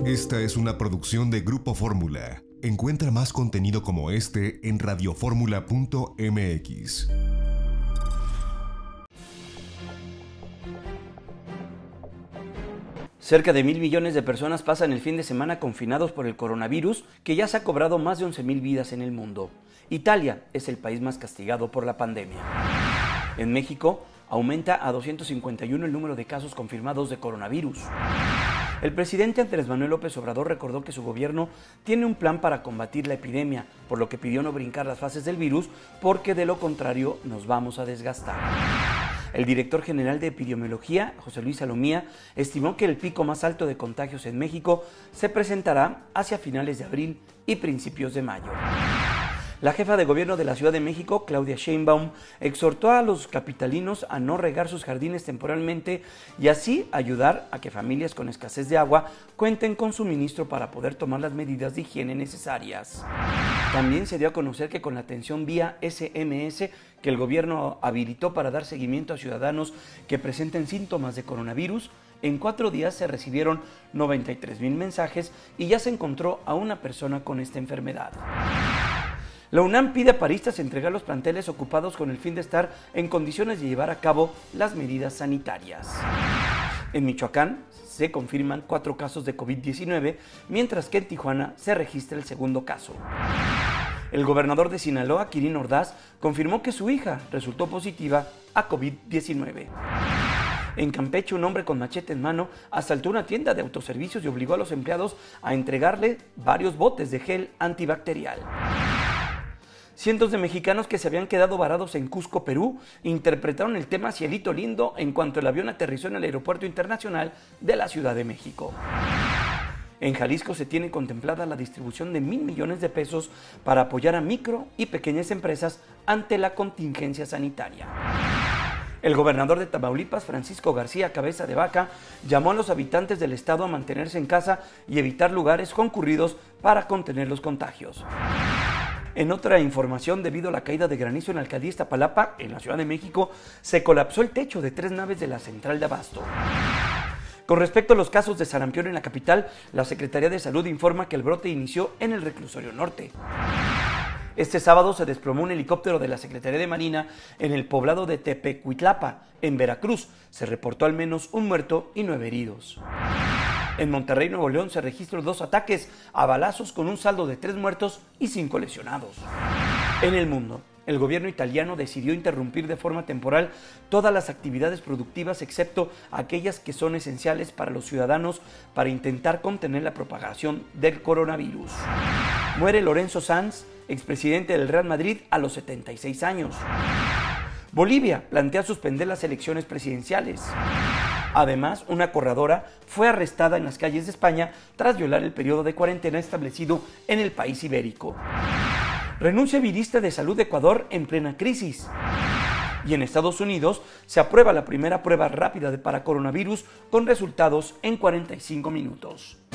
Esta es una producción de Grupo Fórmula. Encuentra más contenido como este en radioformula.mx. Cerca de 1.000 millones de personas pasan el fin de semana confinados por el coronavirus, que ya se ha cobrado más de 11.000 vidas en el mundo. Italia es el país más castigado por la pandemia. En México, aumenta a 251 el número de casos confirmados de coronavirus. El presidente Andrés Manuel López Obrador recordó que su gobierno tiene un plan para combatir la epidemia, por lo que pidió no brincar las fases del virus, porque de lo contrario nos vamos a desgastar. El director general de epidemiología, José Luis Salomía, estimó que el pico más alto de contagios en México se presentará hacia finales de abril y principios de mayo. La jefa de gobierno de la Ciudad de México, Claudia Sheinbaum, exhortó a los capitalinos a no regar sus jardines temporalmente y así ayudar a que familias con escasez de agua cuenten con suministro para poder tomar las medidas de higiene necesarias. También se dio a conocer que con la atención vía SMS que el gobierno habilitó para dar seguimiento a ciudadanos que presenten síntomas de coronavirus, en 4 días se recibieron 93,000 mensajes y ya se encontró a una persona con esta enfermedad. La UNAM pide a paristas entregar los planteles ocupados con el fin de estar en condiciones de llevar a cabo las medidas sanitarias. En Michoacán se confirman 4 casos de COVID-19, mientras que en Tijuana se registra el segundo caso. El gobernador de Sinaloa, Quirino Ordaz, confirmó que su hija resultó positiva a COVID-19. En Campeche, un hombre con machete en mano asaltó una tienda de autoservicios y obligó a los empleados a entregarle varios botes de gel antibacterial. Cientos de mexicanos que se habían quedado varados en Cusco, Perú, interpretaron el tema Cielito Lindo en cuanto el avión aterrizó en el Aeropuerto Internacional de la Ciudad de México. En Jalisco se tiene contemplada la distribución de 1,000 millones de pesos para apoyar a micro y pequeñas empresas ante la contingencia sanitaria. El gobernador de Tamaulipas, Francisco García Cabeza de Vaca, llamó a los habitantes del estado a mantenerse en casa y evitar lugares concurridos para contener los contagios. En otra información, debido a la caída de granizo en la alcaldía Iztapalapa, en la Ciudad de México, se colapsó el techo de 3 naves de la central de abasto. Con respecto a los casos de sarampión en la capital, la Secretaría de Salud informa que el brote inició en el Reclusorio Norte. Este sábado se desplomó un helicóptero de la Secretaría de Marina en el poblado de Tepecuitlapa, en Veracruz. Se reportó al menos un muerto y 9 heridos. En Monterrey, Nuevo León, se registró 2 ataques a balazos con un saldo de 3 muertos y 5 lesionados. En el mundo, el gobierno italiano decidió interrumpir de forma temporal todas las actividades productivas excepto aquellas que son esenciales para los ciudadanos para intentar contener la propagación del coronavirus. Muere Lorenzo Sanz, expresidente del Real Madrid, a los 76 años. Bolivia plantea suspender las elecciones presidenciales. Además, una corredora fue arrestada en las calles de España tras violar el periodo de cuarentena establecido en el país ibérico. Renuncia ministra de Salud de Ecuador en plena crisis. Y en Estados Unidos se aprueba la primera prueba rápida para coronavirus con resultados en 45 minutos.